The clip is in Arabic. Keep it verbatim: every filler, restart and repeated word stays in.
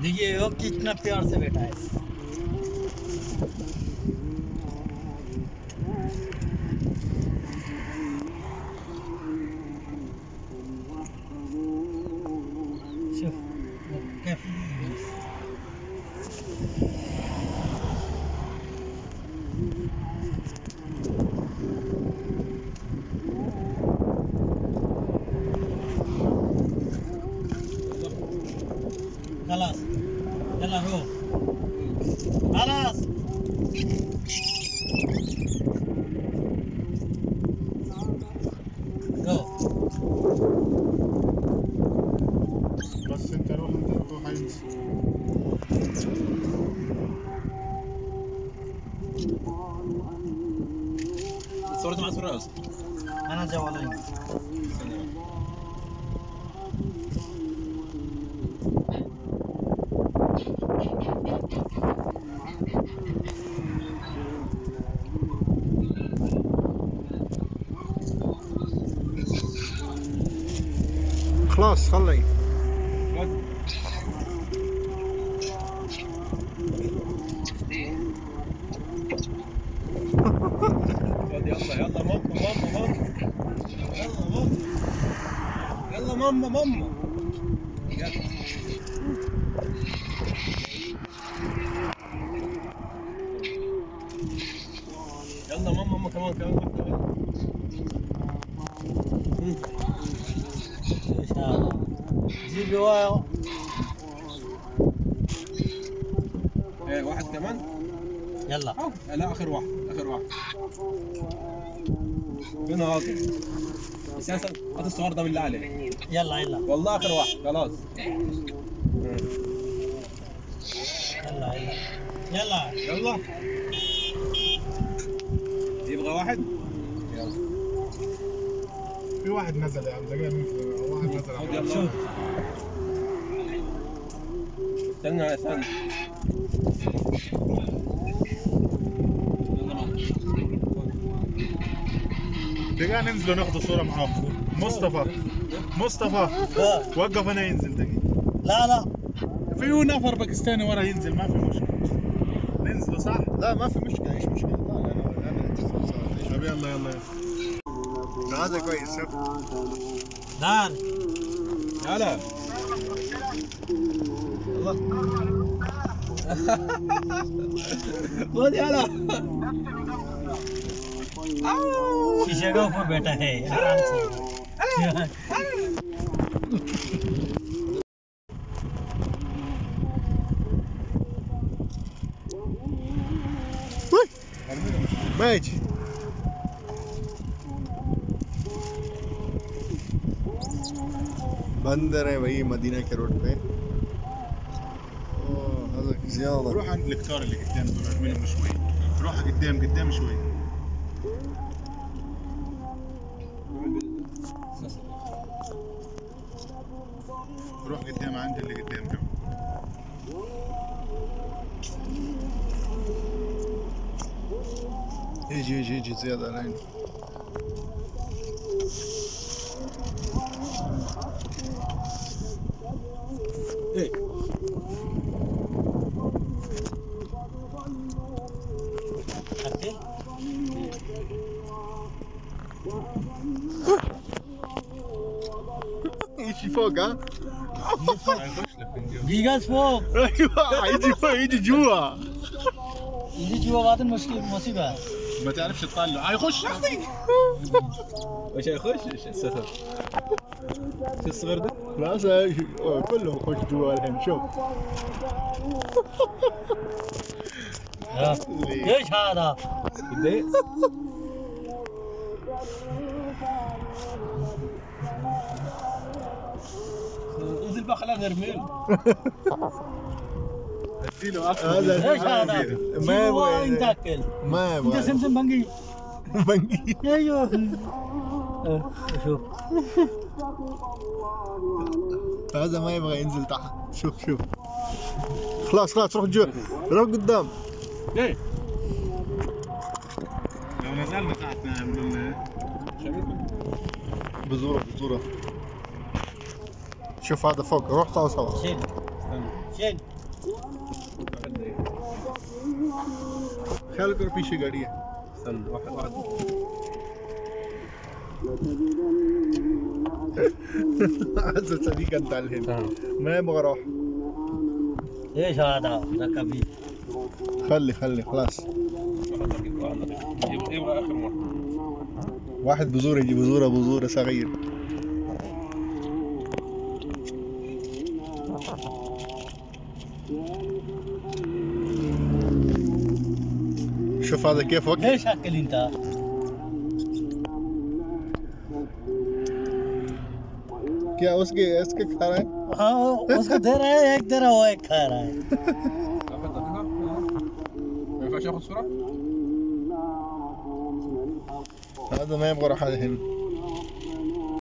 देखिए वो कितना प्यार से बैठा है। شوف كيف خلاص يلا روح خلاص روح بس انت روح انت روح هينزل. صورت مع فراس انا جوالين خلاص خلي يلا يلا ماما ماما ماما يلا ماما يلا ماما ماما يلا يلا ماما ماما كمان كمان واحدة ايش هذا جيب رواية ايه واحد كمان يلا أو لا آخر واحد آخر واحد فين هذا اساسا هات الصور ده بالله عليك يلا يلا والله آخر واحد خلاص يلا يلا يلا يلا يبغى واحد يلا في واحد نزل يا عم زقان واحد نزل خد يلا شوف استنى استنى يلا معك دقيقة ننزل ناخذ صورة معاه. مصطفى مصطفى آه. وقف انا ينزل دقيقة. لا لا في نفر باكستاني ورا ينزل ما في مشكلة. ننزل صح؟ لا ما في مشكلة، ايش مشكلة؟ لا انا انا طب يلا يلا يلا. هذا كويس. شوف دار يلا خد يلا शीशे के ऊपर बैठा है आराम से ما يجي. बंदर है वही मदीना के रोड पे. اوه هذا زيادة. روح عند الكتار اللي قدام دول منهم شوي. روح قدام قدام شوي. روح قدام عند اللي قدام كمان. يجي يجي يجي زيادة الحين. ايه يجي فوق ها. جيجاز فوق ايوه يجي فوق يجي جوا. يجي جوا بعدين مشكلة مصيبة. ما تعرفش تطلع. هيخش اخي. وش هيخش؟ ايش السفر؟ شو الصغير ده؟ لا كلهم خش جوا الحين. شوف ايش هذا؟ قديه؟ انزل بقى خلينا نرميل. اديله اكل. هذا ايش هذا؟ ما جوا يبغى انت اكل ما انت يبغى سمسم بنجي بنجي. ايوه شوف هذا ما يبغى ينزل تحت. شوف شوف خلاص خلاص روح جوا روح قدام. ايه لو نزلنا تحت نعمل لنا بزورة بزورة. شوف هذا فوق روح طاو سوا. شيل شيل خیال کرو پیچھے گاڑی ہے. استنى واحد واحد. عز صديق انت الحين ما يبغى اروح. ايش هذا ركبي خلي خلي خلاص. واحد دقيقة واحد دقيقة. يبغى آخر مرة. واحد بزورة يجي بزورة بزورة صغير. شوف هذا كيف وقت. ليش اكل انت क्या उसके इसके खा रहा है. हाँ उसको दे रहा है एक दे रहा है वो एक खा रहा है واحد دقيقة. ما ينفعش آخذ صورة؟ هذا ما يبغى راح الحين.